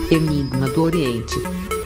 Enigma do Oriente.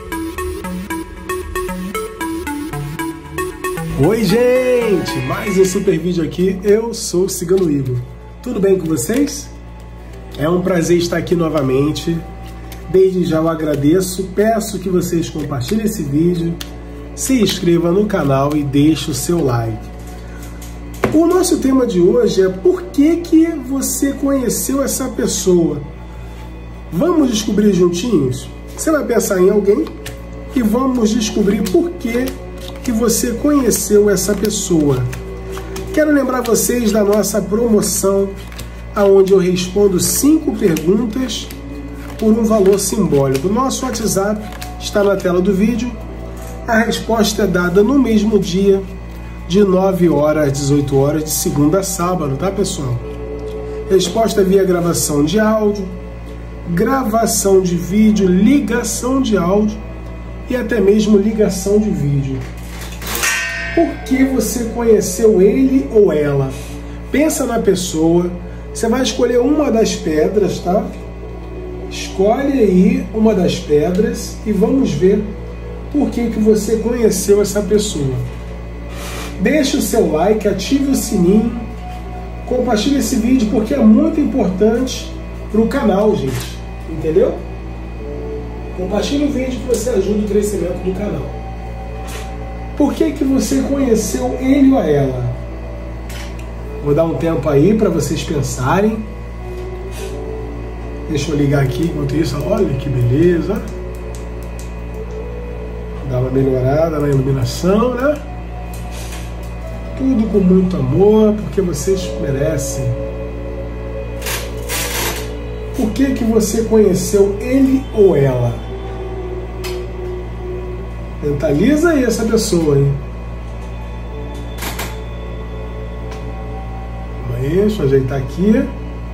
Oi, gente! Mais um super vídeo aqui. Eu sou o Cigano Igor. Tudo bem com vocês? É um prazer estar aqui novamente. Desde já eu agradeço. Peço que vocês compartilhem esse vídeo, se inscreva no canal e deixe o seu like. O nosso tema de hoje é por que você conheceu essa pessoa? Vamos descobrir juntinhos? Você vai pensar em alguém e vamos descobrir por que você conheceu essa pessoa. Quero lembrar vocês da nossa promoção, onde eu respondo 5 perguntas por um valor simbólico. Nosso WhatsApp está na tela do vídeo. A resposta é dada no mesmo dia, de 9 horas às 18 horas, de segunda a sábado, tá, pessoal? Resposta via gravação de áudio, gravação de vídeo, ligação de áudio e até mesmo ligação de vídeo. Por que você conheceu ele ou ela? Pensa na pessoa. Você vai escolher uma das pedras, tá? Escolhe aí uma das pedras e vamos ver por que você conheceu essa pessoa. Deixe o seu like, ative o sininho, compartilhe esse vídeo porque é muito importante para o canal, gente. Entendeu? Compartilhe o vídeo que você ajuda o crescimento do canal. Por que você conheceu ele ou ela? Vou dar um tempo aí para vocês pensarem. Deixa eu ligar aqui enquanto isso. Olha que beleza. Dá uma melhorada na iluminação, né? Tudo com muito amor, porque vocês merecem. Por que você conheceu ele ou ela? Mentaliza aí essa pessoa, hein? Deixa eu ajeitar aqui.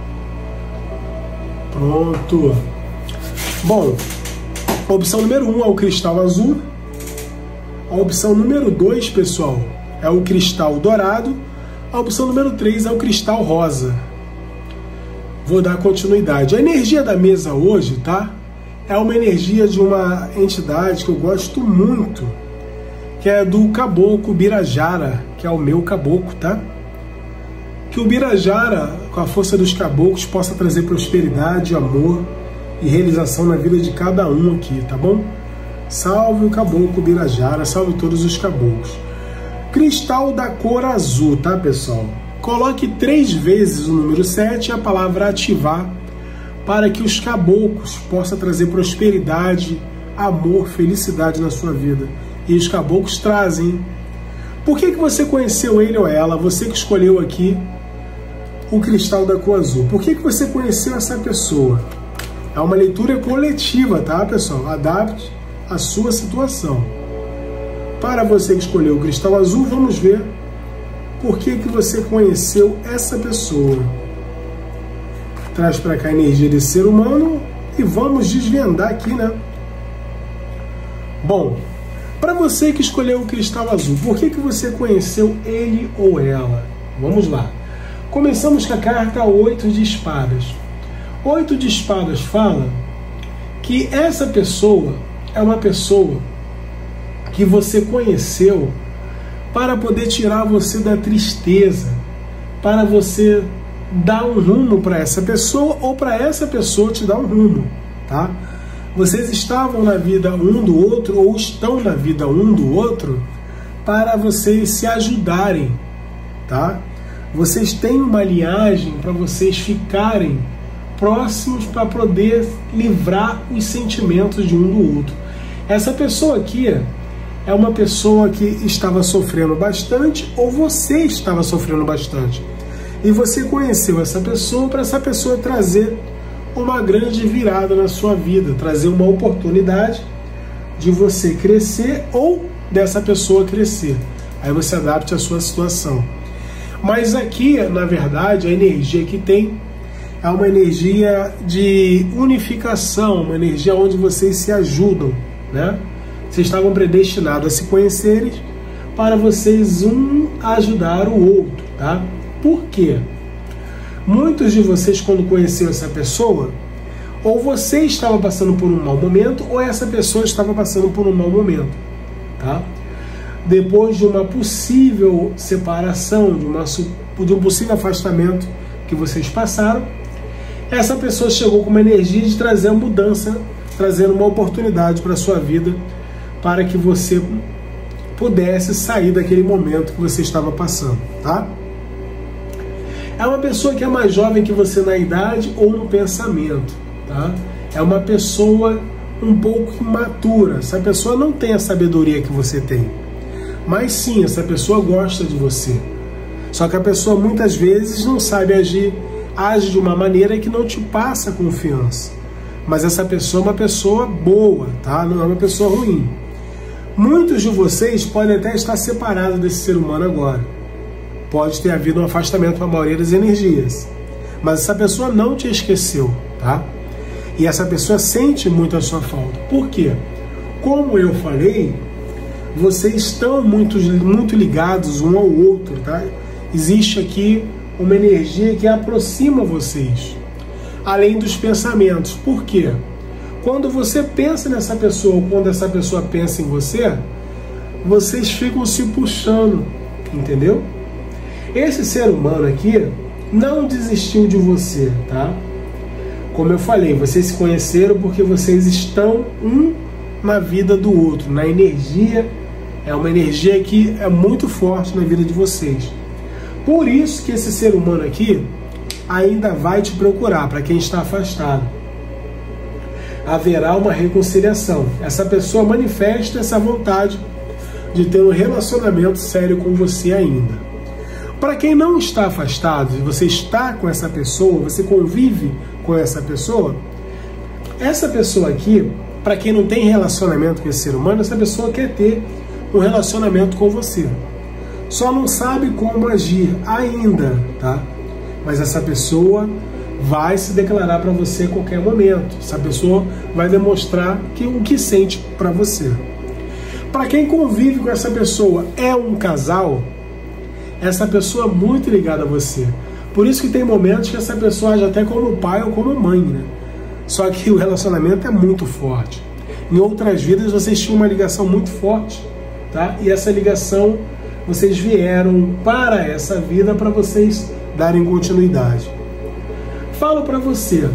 Pronto. Bom, a opção número 1 é o cristal azul. A opção número 2, pessoal, é o cristal dourado. A opção número 3 é o cristal rosa. Vou dar continuidade. A energia da mesa hoje, tá? É uma energia de uma entidade que eu gosto muito, que é do caboclo Birajara, que é o meu caboclo, tá? Que o Birajara, com a força dos caboclos, possa trazer prosperidade, amor e realização na vida de cada um aqui, tá bom? Salve o caboclo Birajara, salve todos os caboclos. Cristal da cor azul, tá, pessoal? Coloque 3 vezes o número 7 e a palavra ativar, para que os caboclos possam trazer prosperidade, amor, felicidade na sua vida. E os caboclos trazem. Por que você conheceu ele ou ela? Você que escolheu aqui o cristal da cor azul. Por que você conheceu essa pessoa? É uma leitura coletiva, tá, pessoal? Adapte a sua situação. Para você que escolheu o cristal azul, vamos ver por que você conheceu essa pessoa. Traz para cá a energia desse ser humano e vamos desvendar aqui, né? Bom, para você que escolheu o cristal azul, por que você conheceu ele ou ela? Vamos lá. Começamos com a carta 8 de espadas. 8 de espadas fala que essa pessoa é uma pessoa que você conheceu para poder tirar você da tristeza, para você dar um rumo para essa pessoa ou para essa pessoa te dar um rumo, tá? Vocês estavam na vida um do outro ou estão na vida um do outro para vocês se ajudarem, tá? Vocês têm uma linhagem para vocês ficarem próximos para poder livrar os sentimentos de um do outro. Essa pessoa aqui é uma pessoa que estava sofrendo bastante ou você estava sofrendo bastante. E você conheceu essa pessoa para essa pessoa trazer uma grande virada na sua vida, trazer uma oportunidade de você crescer ou dessa pessoa crescer. Aí você adapte a sua situação. Mas aqui, na verdade, a energia que tem é uma energia de unificação, uma energia onde vocês se ajudam, né? Vocês estavam predestinados a se conhecerem para vocês um ajudar o outro, tá? Por quê? Muitos de vocês, quando conheceram essa pessoa, Ou você estava passando por um mau momento, ou essa pessoa estava passando por um mau momento, tá? Depois de uma possível separação, de um possível afastamento que vocês passaram, essa pessoa chegou com uma energia de trazer uma mudança, trazendo uma oportunidade para a sua vida, para que você pudesse sair daquele momento que você estava passando, tá? É uma pessoa que é mais jovem que você na idade ou no pensamento, tá? É uma pessoa um pouco imatura. Essa pessoa não tem a sabedoria que você tem, mas sim, essa pessoa gosta de você. Só que a pessoa muitas vezes não sabe agir, age de uma maneira que não te passa confiança. Mas essa pessoa é uma pessoa boa, tá? Não é uma pessoa ruim. Muitos de vocês podem até estar separados desse ser humano agora. Pode ter havido um afastamento para a maioria das energias. Mas essa pessoa não te esqueceu, tá? E essa pessoa sente muito a sua falta. Por quê? Como eu falei, vocês estão muito ligados um ao outro, tá? Existe aqui uma energia que aproxima vocês, além dos pensamentos. Por quê? Quando você pensa nessa pessoa, ou quando essa pessoa pensa em você, vocês ficam se puxando, entendeu? Esse ser humano aqui não desistiu de você, tá? Como eu falei, vocês se conheceram porque vocês estão um na vida do outro, na energia. É uma energia que é muito forte na vida de vocês. Por isso que esse ser humano aqui ainda vai te procurar, para quem está afastado. Haverá uma reconciliação. Essa pessoa manifesta essa vontade de ter um relacionamento sério com você ainda. Para quem não está afastado, você está com essa pessoa, você convive com essa pessoa aqui, para quem não tem relacionamento com esse ser humano, essa pessoa quer ter um relacionamento com você. Só não sabe como agir ainda, tá? Mas essa pessoa vai se declarar para você a qualquer momento. Essa pessoa vai demonstrar o que sente para você. Para quem convive com essa pessoa, é um casal, essa pessoa é muito ligada a você. Por isso que tem momentos que essa pessoa age até como pai ou como mãe, né? Só que o relacionamento é muito forte. Em outras vidas vocês tinham uma ligação muito forte, tá? E essa ligação, vocês vieram para essa vida para vocês darem continuidade. Falo para você,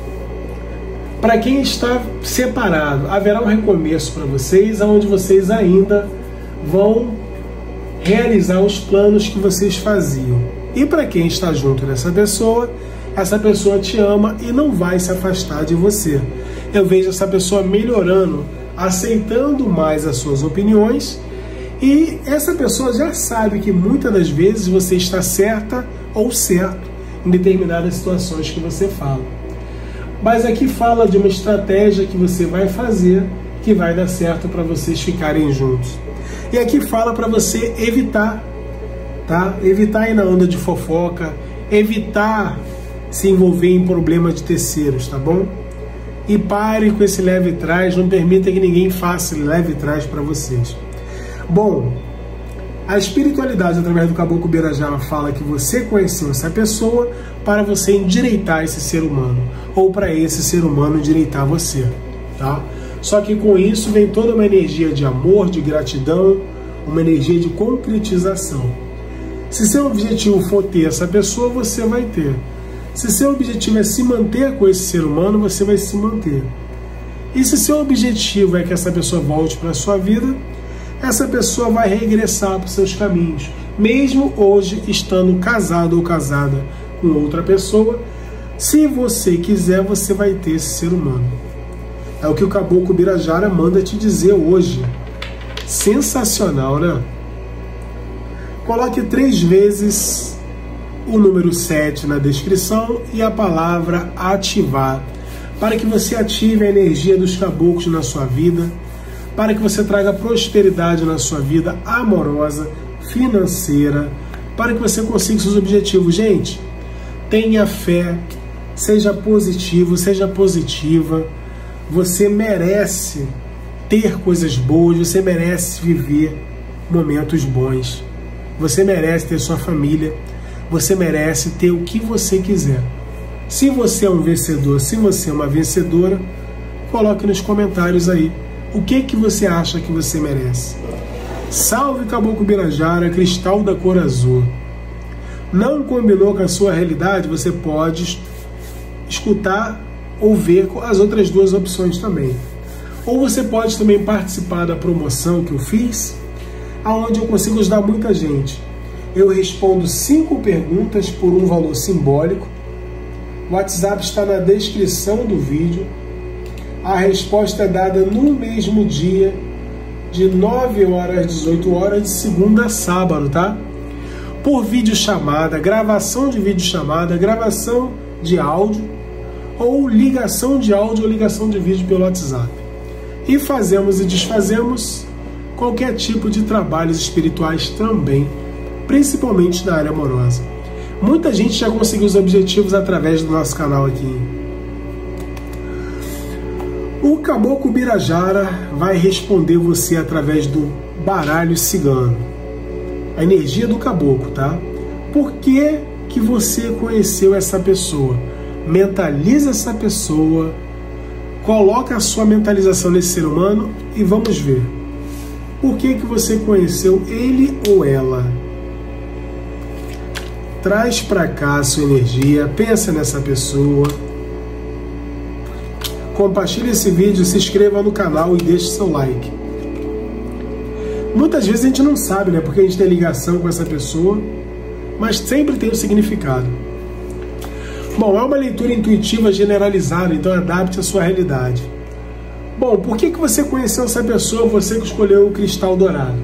para quem está separado, haverá um recomeço para vocês, onde vocês ainda vão realizar os planos que vocês faziam. E para quem está junto dessa pessoa, essa pessoa te ama e não vai se afastar de você. Eu vejo essa pessoa melhorando, aceitando mais as suas opiniões, e essa pessoa já sabe que muitas das vezes você está certa ou certo em determinadas situações que você fala. Mas aqui fala de uma estratégia que você vai fazer que vai dar certo para vocês ficarem juntos. E aqui fala para você evitar, tá? Evitar ir na onda de fofoca, evitar se envolver em problemas de terceiros, tá bom? E pare com esse leve trás, não permita que ninguém faça leve trás para vocês. Bom, a espiritualidade através do Caboclo Birajara fala que você conheceu essa pessoa para você endireitar esse ser humano, ou para esse ser humano endireitar você, tá? Só que com isso vem toda uma energia de amor, de gratidão, uma energia de concretização. Se seu objetivo for ter essa pessoa, você vai ter. Se seu objetivo é se manter com esse ser humano, você vai se manter. E se seu objetivo é que essa pessoa volte para a sua vida, essa pessoa vai regressar para os seus caminhos. Mesmo hoje estando casado ou casada com outra pessoa, se você quiser, você vai ter esse ser humano. É o que o Caboclo Birajara manda te dizer hoje. Sensacional, né? Coloque 3 vezes o número 7 na descrição e a palavra ativar, para que você ative a energia dos caboclos na sua vida, para que você traga prosperidade na sua vida amorosa, financeira, para que você consiga seus objetivos. Gente, tenha fé, seja positivo, seja positiva. Você merece ter coisas boas, você merece viver momentos bons. Você merece ter sua família, você merece ter o que você quiser. Se você é um vencedor, se você é uma vencedora, coloque nos comentários aí o que você acha que você merece. Salve Caboclo Birajara, cristal da cor azul. Não combinou com a sua realidade? Você pode escutar ou ver as outras duas opções também. Ou você pode também participar da promoção que eu fiz, onde eu consigo ajudar muita gente. Eu respondo 5 perguntas por um valor simbólico. O WhatsApp está na descrição do vídeo. A resposta é dada no mesmo dia, de 9 horas às 18 horas, de segunda a sábado, tá? Por videochamada, gravação de videochamada, gravação de áudio, ou ligação de áudio ou ligação de vídeo pelo WhatsApp. E fazemos e desfazemos qualquer tipo de trabalhos espirituais também, principalmente na área amorosa. Muita gente já conseguiu os objetivos através do nosso canal aqui. O Caboclo Birajara vai responder você através do baralho cigano. A energia do caboclo, tá? Por que você conheceu essa pessoa? Mentaliza essa pessoa, coloca a sua mentalização nesse ser humano e vamos ver. Por que você conheceu ele ou ela? Traz para cá a sua energia, pensa nessa pessoa. Compartilhe esse vídeo, se inscreva no canal e deixe seu like. Muitas vezes a gente não sabe, né? Porque a gente tem ligação com essa pessoa, mas sempre tem um significado. Bom, é uma leitura intuitiva generalizada, então adapte a sua realidade. Bom, por que você conheceu essa pessoa, você que escolheu o cristal dourado?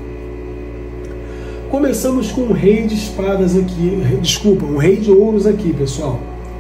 Começamos com o rei de espadas aqui, desculpa, o rei de ouros aqui, pessoal.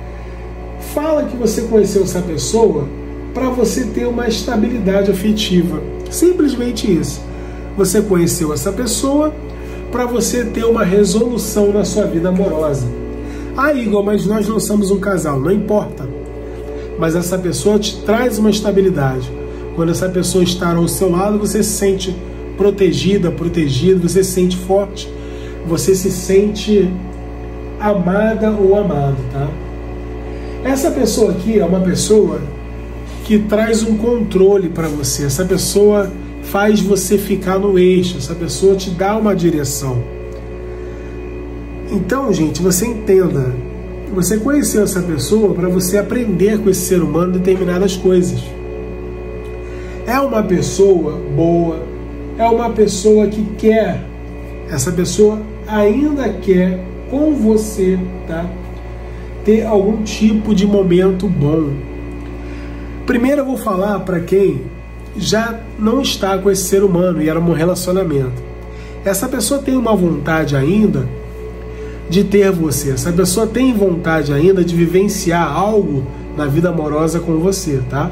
Fala que você conheceu essa pessoa para você ter uma estabilidade afetiva. Simplesmente isso. Você conheceu essa pessoa para você ter uma resolução na sua vida amorosa. Ah, Igor, mas nós não somos um casal. Não importa. Mas essa pessoa te traz uma estabilidade. Quando essa pessoa está ao seu lado, você se sente protegida, protegido, você se sente forte, você se sente amada ou amado, tá? Essa pessoa aqui é uma pessoa que traz um controle para você. Essa pessoa faz você ficar no eixo, essa pessoa te dá uma direção. Então, gente, você entenda, você conheceu essa pessoa para você aprender com esse ser humano determinadas coisas. É uma pessoa boa, é uma pessoa que quer, essa pessoa ainda quer com você, tá? Ter algum tipo de momento bom. Primeiro eu vou falar para quem já não está com esse ser humano e era um relacionamento. Essa pessoa tem uma vontade ainda de ter você. Essa pessoa tem vontade ainda de vivenciar algo na vida amorosa com você, tá?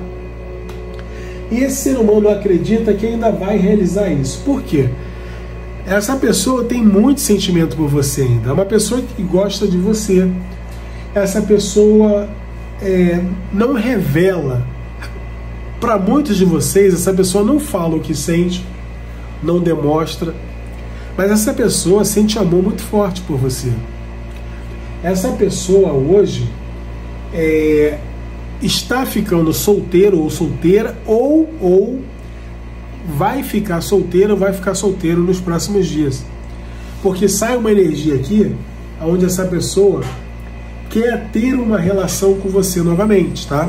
E esse ser humano acredita que ainda vai realizar isso. Por quê? Essa pessoa tem muito sentimento por você ainda. É uma pessoa que gosta de você. Essa pessoa não revela. Para muitos de vocês, essa pessoa não fala o que sente, não demonstra, mas essa pessoa sente amor muito forte por você. Essa pessoa hoje está ficando solteiro ou solteira, ou vai ficar solteiro ou vai ficar solteiro nos próximos dias. Porque sai uma energia aqui, onde essa pessoa quer ter uma relação com você novamente, tá?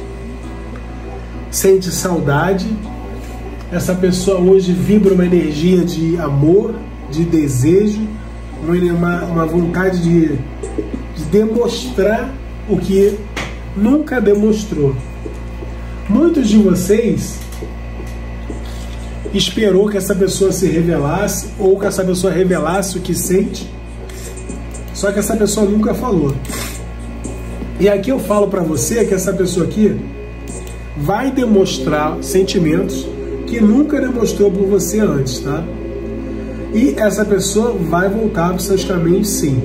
Sente saudade, essa pessoa hoje vibra uma energia de amor, de desejo, uma vontade de demonstrar o que nunca demonstrou. Muitos de vocês esperou que essa pessoa se revelasse, ou que essa pessoa revelasse o que sente, só que essa pessoa nunca falou. E aqui eu falo para você que essa pessoa aqui vai demonstrar sentimentos que nunca demonstrou por você antes, tá? E essa pessoa vai voltar para os seus caminhos, sim.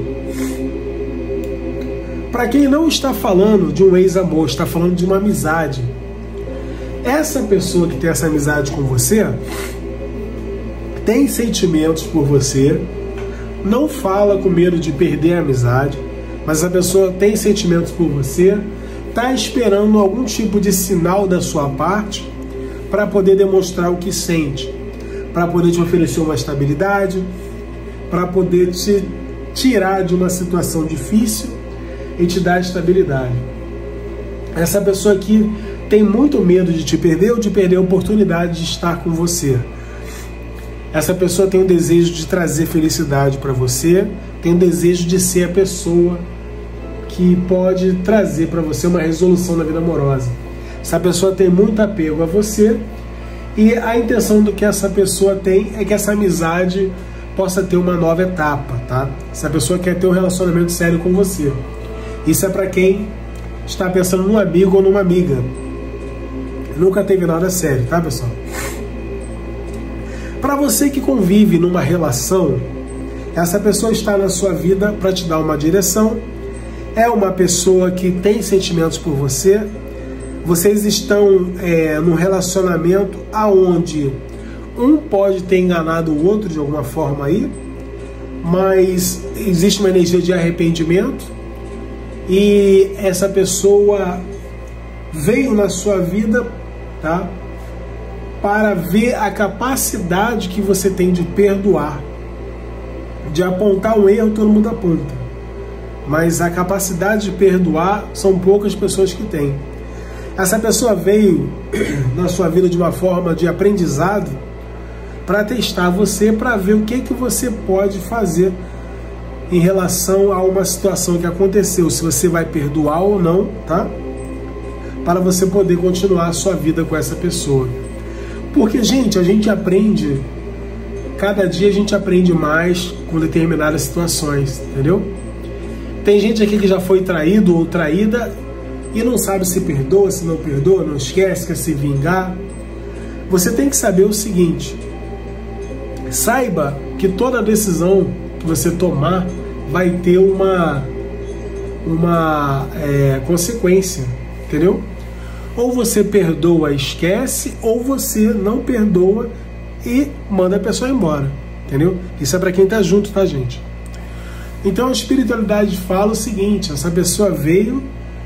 Para quem não está falando de um ex-amor, está falando de uma amizade. Essa pessoa que tem essa amizade com você tem sentimentos por você, não fala com medo de perder a amizade, mas essa pessoa tem sentimentos por você, está esperando algum tipo de sinal da sua parte para poder demonstrar o que sente, para poder te oferecer uma estabilidade, para poder te tirar de uma situação difícil e te dar estabilidade. Essa pessoa aqui tem muito medo de te perder ou de perder a oportunidade de estar com você. Essa pessoa tem o desejo de trazer felicidade para você, tem o desejo de ser a pessoa que pode trazer para você uma resolução na vida amorosa. Essa pessoa tem muito apego a você e a intenção do que essa pessoa tem é que essa amizade possa ter uma nova etapa, tá? Essa pessoa quer ter um relacionamento sério com você. Isso é para quem está pensando num amigo ou numa amiga. Nunca teve nada sério, tá, pessoal? Para você que convive numa relação, essa pessoa está na sua vida para te dar uma direção, é uma pessoa que tem sentimentos por você, vocês estão num relacionamento aonde um pode ter enganado o outro de alguma forma aí, mas existe uma energia de arrependimento e essa pessoa veio na sua vida, tá? Para ver a capacidade que você tem de perdoar, de apontar um erro, todo mundo aponta, mas a capacidade de perdoar são poucas pessoas que têm. Essa pessoa veio na sua vida de uma forma de aprendizado para testar você, para ver o que você pode fazer em relação a uma situação que aconteceu, se você vai perdoar ou não, tá? Para você poder continuar a sua vida com essa pessoa. Porque, gente, a gente aprende, cada dia a gente aprende mais com determinadas situações, entendeu? Tem gente aqui que já foi traído ou traída e não sabe se perdoa, se não perdoa, não esquece, quer se vingar. Você tem que saber o seguinte: saiba que toda decisão que você tomar vai ter uma consequência, entendeu? Ou você perdoa e esquece, ou você não perdoa e manda a pessoa embora, entendeu? Isso é para quem tá junto, tá, gente? Então a espiritualidade fala o seguinte: essa pessoa veio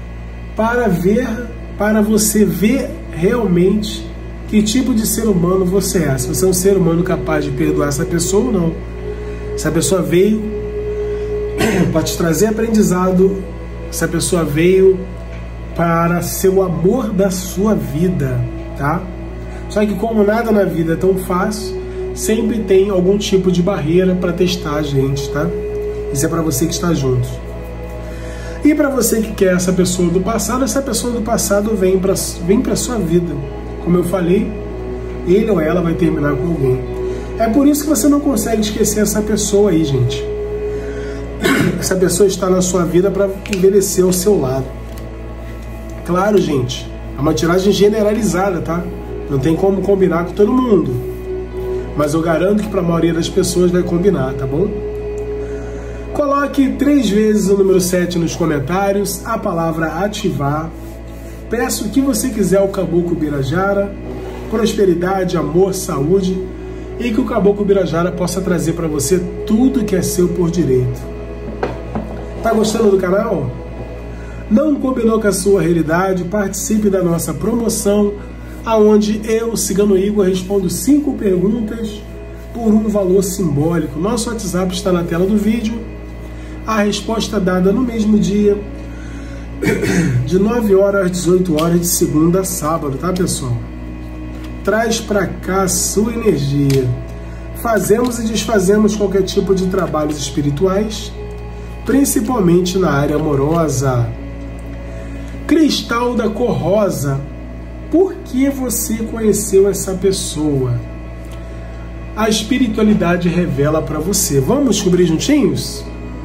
para você ver realmente que tipo de ser humano você é. Se você é um ser humano capaz de perdoar essa pessoa ou não. Essa pessoa veio para te trazer aprendizado, essa pessoa veio para ser o amor da sua vida, tá? Só que como nada na vida é tão fácil, sempre tem algum tipo de barreira para testar a gente, tá? Isso é para você que está junto. E para você que quer essa pessoa do passado, essa pessoa do passado vem para sua vida. Como eu falei, ele ou ela vai terminar com alguém. É por isso que você não consegue esquecer essa pessoa aí, gente. Essa pessoa está na sua vida para envelhecer ao seu lado. Claro, gente, é uma tiragem generalizada, tá? Não tem como combinar com todo mundo. Mas eu garanto que para a maioria das pessoas vai combinar, tá bom? Coloque 3 vezes o número 7 nos comentários, a palavra ativar. Peço o que você quiser ao Caboclo Birajara, prosperidade, amor, saúde, e que o Caboclo Birajara possa trazer para você tudo que é seu por direito. Tá gostando do canal? Não combinou com a sua realidade? Participe da nossa promoção, aonde eu, Cigano Igor, respondo 5 perguntas por um valor simbólico. Nosso WhatsApp está na tela do vídeo. A resposta dada no mesmo dia, de 9 horas às 18 horas, de segunda a sábado, tá, pessoal? Traz pra cá a sua energia. Fazemos e desfazemos qualquer tipo de trabalhos espirituais, principalmente na área amorosa. Cristal da cor rosa. Por que você conheceu essa pessoa? A espiritualidade revela para você. Vamos descobrir juntinhos?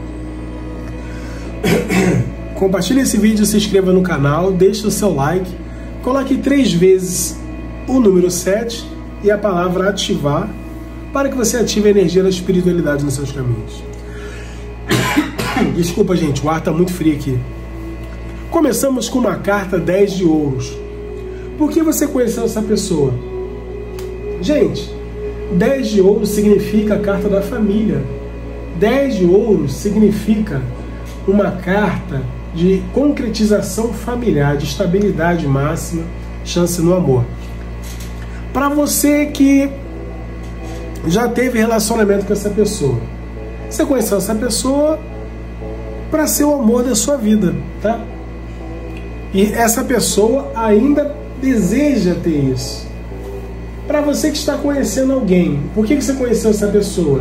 Compartilhe esse vídeo, se inscreva no canal, deixe o seu like, coloque 3 vezes o número 7 e a palavra ativar, para que você ative a energia da espiritualidade nos seus caminhos. Desculpa, gente, o ar está muito frio aqui. Começamos com uma carta 10 de ouros. Por que você conheceu essa pessoa? Gente, 10 de ouros significa a carta da família. 10 de ouros significa uma carta de concretização familiar, de estabilidade máxima, chance no amor. Para você que já teve relacionamento com essa pessoa, você conheceu essa pessoa para ser o amor da sua vida, tá? E essa pessoa ainda deseja ter isso. Para você que está conhecendo alguém, por que você conheceu essa pessoa?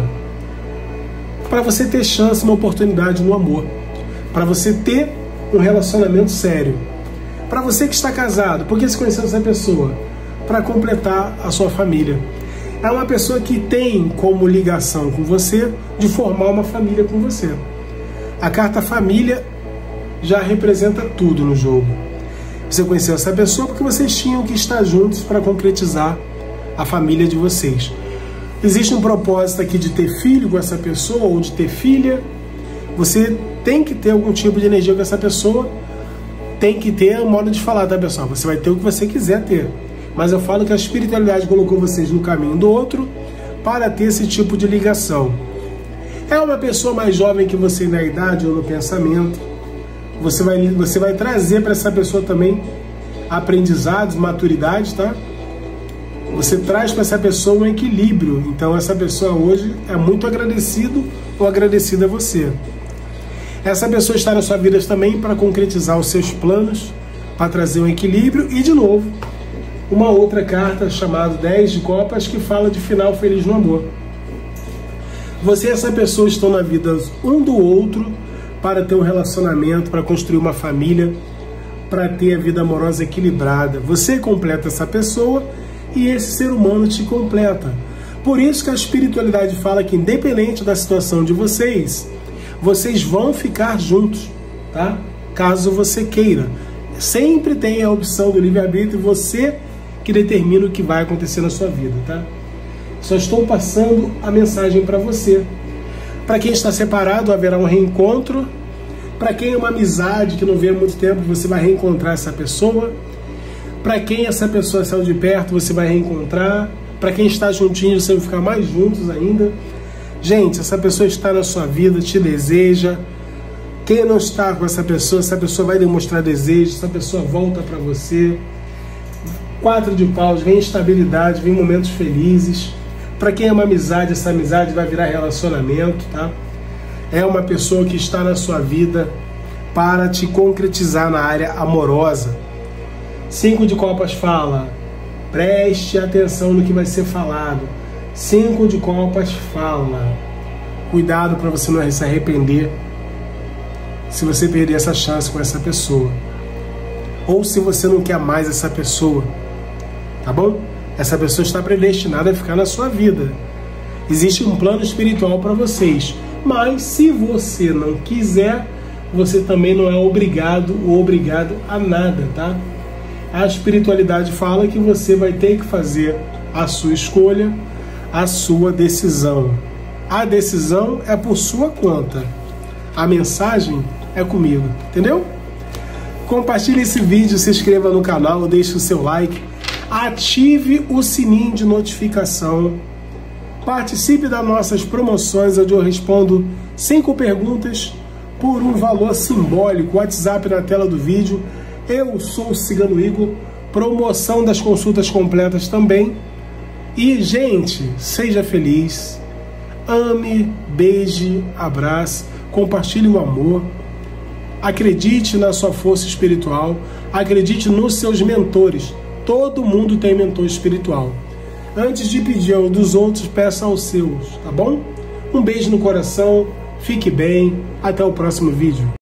Para você ter chance, uma oportunidade no amor. Para você ter um relacionamento sério. Para você que está casado, por que você conheceu essa pessoa? Para completar a sua família. É uma pessoa que tem como ligação com você de formar uma família com você. A carta família já representa tudo no jogo. Você conheceu essa pessoa porque vocês tinham que estar juntos para concretizar a família de vocês. Existe um propósito aqui de ter filho com essa pessoa ou de ter filha. Você tem que ter algum tipo de energia com essa pessoa. Tem que ter um modo de falar, tá, pessoal? Você vai ter o que você quiser ter. Mas eu falo que a espiritualidade colocou vocês no caminho do outro para ter esse tipo de ligação. É uma pessoa mais jovem que você na idade ou no pensamento. Você vai trazer para essa pessoa também aprendizados, maturidade, tá? Você traz para essa pessoa um equilíbrio. Então essa pessoa hoje é muito agradecido ou agradecida a você. Essa pessoa está na sua vida também para concretizar os seus planos, para trazer um equilíbrio. E de novo, uma outra carta chamada 10 de Copas que fala de final feliz no amor. Você e essa pessoa estão na vida um do outro para ter um relacionamento, para construir uma família, para ter a vida amorosa equilibrada. Você completa essa pessoa e esse ser humano te completa. Por isso que a espiritualidade fala que independente da situação de vocês, vocês vão ficar juntos, tá? Caso você queira. Sempre tem a opção do livre-arbítrio, você que determina o que vai acontecer na sua vida, tá? Só estou passando a mensagem para você. Para quem está separado, haverá um reencontro. Para quem é uma amizade que não vê há muito tempo, você vai reencontrar essa pessoa. Para quem essa pessoa saiu de perto, você vai reencontrar. Para quem está juntinho, você vai ficar mais juntos ainda. Gente, essa pessoa está na sua vida, te deseja. Quem não está com essa pessoa vai demonstrar desejo, essa pessoa volta para você. 4 de paus, vem estabilidade, vem momentos felizes. Para quem é uma amizade, essa amizade vai virar relacionamento, tá? É uma pessoa que está na sua vida para te concretizar na área amorosa. 5 de copas fala, preste atenção no que vai ser falado. 5 de copas fala, cuidado para você não se arrepender se você perder essa chance com essa pessoa. Ou se você não quer mais essa pessoa, tá bom? Essa pessoa está predestinada a ficar na sua vida. Existe um plano espiritual para vocês. Mas se você não quiser, você também não é obrigado ou obrigado a nada, tá? A espiritualidade fala que você vai ter que fazer a sua escolha, a sua decisão. A decisão é por sua conta. A mensagem é comigo, entendeu? Compartilhe esse vídeo, se inscreva no canal, deixe o seu like, ative o sininho de notificação, participe das nossas promoções, onde eu respondo 5 perguntas por um valor simbólico. WhatsApp na tela do vídeo. Eu sou o Cigano Igor, promoção das consultas completas também. E, gente, seja feliz, ame, beije, abrace, compartilhe o amor, acredite na sua força espiritual, acredite nos seus mentores. Todo mundo tem mentor espiritual. Antes de pedir ao dos outros, peça aos seus, tá bom? Um beijo no coração, fique bem, até o próximo vídeo.